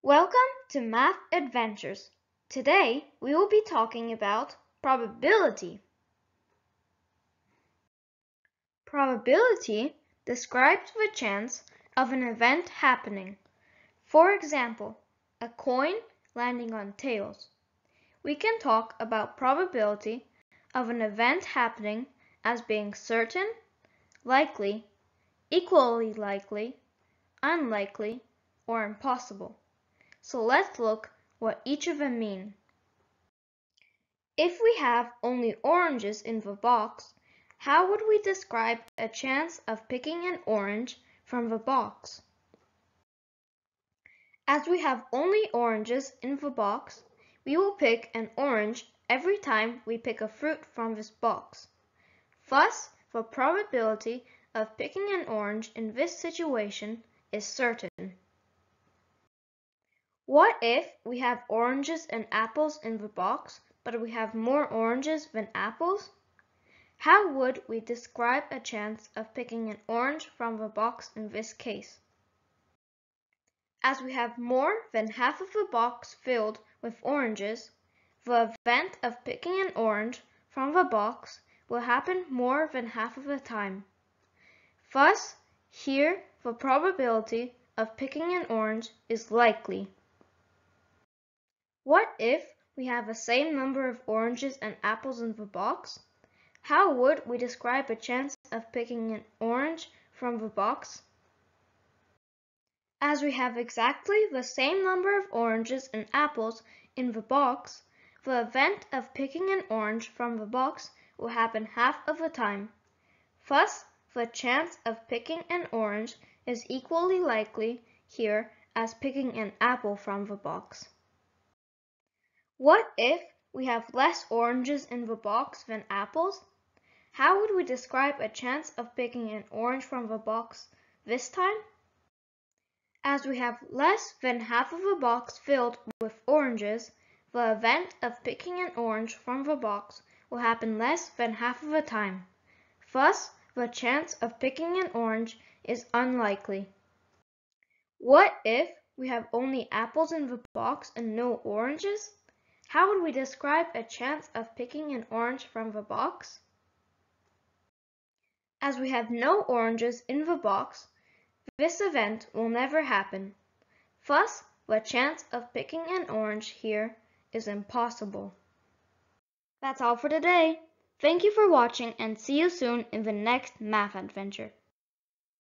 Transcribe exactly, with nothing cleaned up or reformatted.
Welcome to Math Adventures. Today we will be talking about probability. Probability describes the chance of an event happening. For example, a coin landing on tails. We can talk about probability of an event happening as being certain, likely, equally likely, unlikely, or impossible. So let's look what each of them mean. If we have only oranges in the box, how would we describe a chance of picking an orange from the box? As we have only oranges in the box, we will pick an orange every time we pick a fruit from this box. Thus, the probability of picking an orange in this situation is certain. What if we have oranges and apples in the box, but we have more oranges than apples? How would we describe a chance of picking an orange from the box in this case? As we have more than half of the box filled with oranges, the event of picking an orange from the box will happen more than half of the time. Thus, here the probability of picking an orange is likely. What if we have the same number of oranges and apples in the box? How would we describe a chance of picking an orange from the box? As we have exactly the same number of oranges and apples in the box, the event of picking an orange from the box will happen half of the time. Thus, the chance of picking an orange is equally likely here as picking an apple from the box. What if we have less oranges in the box than apples? How would we describe a chance of picking an orange from the box this time? As we have less than half of the box filled with oranges, the event of picking an orange from the box will happen less than half of the time. Thus, the chance of picking an orange is unlikely. What if we have only apples in the box and no oranges? How would we describe a chance of picking an orange from the box? As we have no oranges in the box, this event will never happen. Thus, the chance of picking an orange here is impossible. That's all for today. Thank you for watching and see you soon in the next math adventure.